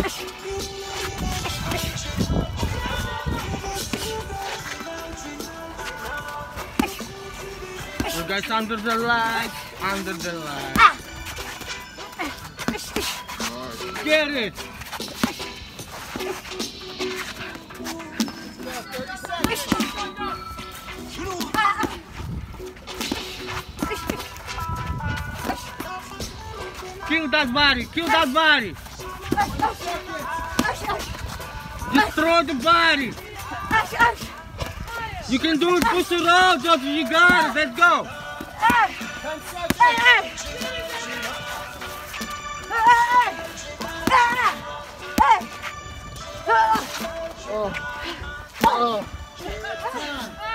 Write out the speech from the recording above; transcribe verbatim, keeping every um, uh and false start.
You guys under the light, under the light. Get it! Kill that body, kill that body! Destroy the body! You can do it, push it out, Jojo, you got it, let's go! Oh. Oh.